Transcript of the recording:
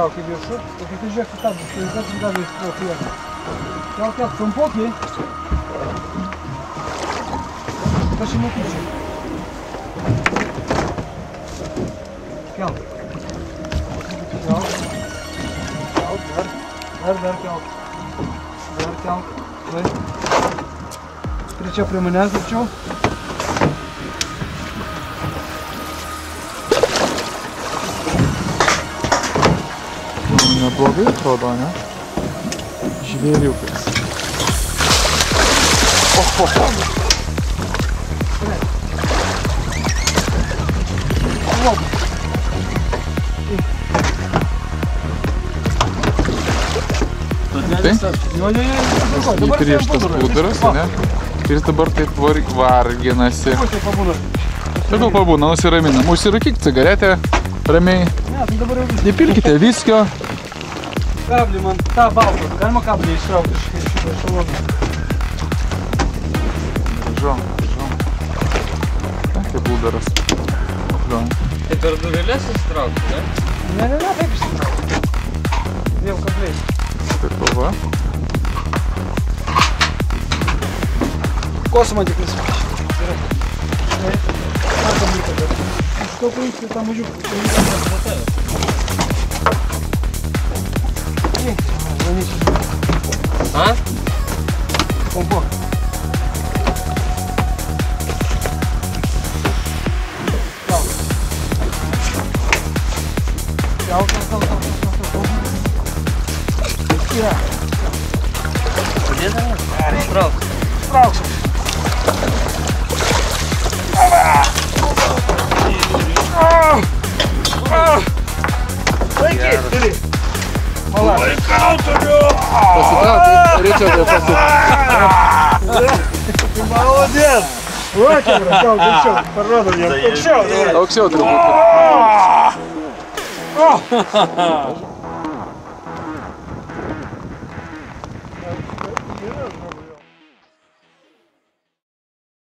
trauki viršų, o kai tu žiūrėk sustabdys, tai kas gali įsitrauki vieną. Kelk, trumpokį. Aš jį matyčiau. Kelk. Dar kelk. Dar kelk. Trečia prie manęs arčiau. Neblogai atrodo, ne? Žvėriukas. Oho! Įprieštas plūduras, ne? Ir jis dabar taip varginasi. Tegul pabūna, nusiraminam. Užsirūkyk cigaretę ramiai. Įpilkite viskio. Kablį man, tą baltą. Galima kablį ištraukti iš šito šalono. Žom. Tai plūduras. Tai per dureles įsitraukti, ne? Ne, taip išsitraukti. Dviem kabliais. Taip, va. Kosu man tik nesipašyti. Gerai. Ką kabliuką dar? Iš to paimti tą mažiuką. A? Pompo. Kelk. Yra. Padėt dar? Ar ištrauks? Ištrauksim. Laikyk, turi. Malak. Laikau turiu! Pasitrauk, Ričardai pasitrauk. Молодец! Вот он, aukščiau, parodom jam. Aukščiau, Aukščiau truputį.